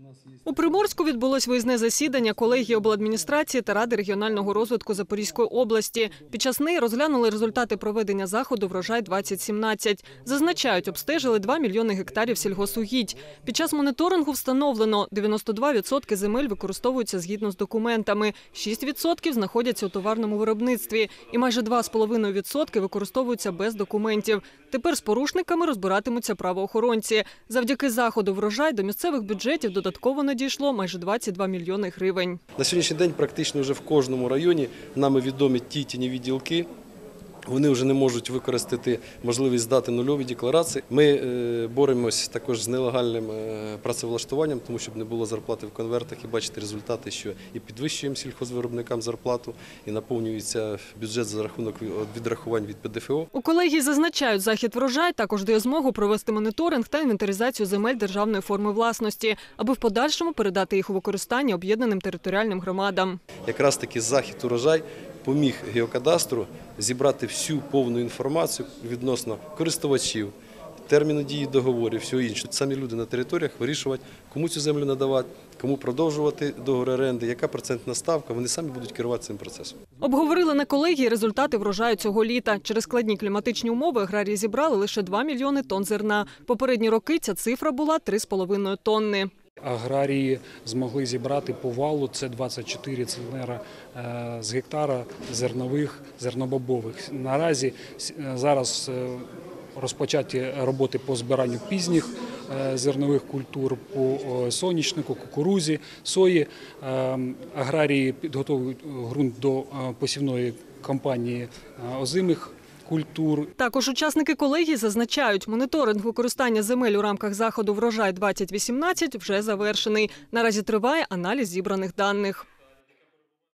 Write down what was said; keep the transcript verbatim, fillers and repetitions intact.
У Приморську відбулось виїзне засідання колегії обладміністрації та Ради регіонального розвитку Запорізької області. Під час неї розглянули результати проведення заходу «Врожай двадцять сімнадцять». Зазначають, обстежили два мільйони гектарів сільгосугідь. Під час моніторингу встановлено – дев'яносто два відсотки земель використовуються згідно з документами, шість відсотків знаходяться у товарному виробництві і майже два цілих п'ять десятих відсотка використовуються без документів. Тепер з порушниками розбиратимуться правоохоронці. Завдяки заходу «Врожай» до місцевих бюджетів додатково надійшло майже двадцять два мільйони гривень. На сьогоднішній день практично вже в кожному районі нами відомі ті тіньові ділки. Вони вже не можуть використати можливість здати нульові декларації. Ми боремось також з нелегальним працевлаштуванням, тому щоб не було зарплати в конвертах, і бачите результати, що і підвищуємо сільхозвиробникам зарплату, і наповнюється бюджет за рахунок відрахувань від Пе Де Фе О. У колегії зазначають, захід «Врожай» також дає змогу провести моніторинг та інвентаризацію земель державної форми власності, аби в подальшому передати їх у використання об'єднаним територіальним громадам. Якраз таки захід «Врожай» поміг геокадастру зібрати всю повну інформацію відносно користувачів, терміну дії договорів, всього іншого. Самі люди на територіях вирішувати, кому цю землю надавати, кому продовжувати договір оренди, яка процентна ставка, вони самі будуть керувати цим процесом. Обговорили на колегії результати врожаю цього літа. Через складні кліматичні умови аграрії зібрали лише два мільйони тонн зерна. Попередні роки ця цифра була три з половиною тонни. Аграрії змогли зібрати по валу, це двадцять чотири центнера з гектара зернових, зернобобових. Наразі зараз розпочаті роботи по збиранню пізніх зернових культур, по соняшнику, кукурузі, сої. Аграрії підготовують ґрунт до посівної кампанії озимих культур. Також учасники колегії зазначають, моніторинг використання земель у рамках заходу «Врожай двадцять вісімнадцять» вже завершений. Наразі триває аналіз зібраних даних.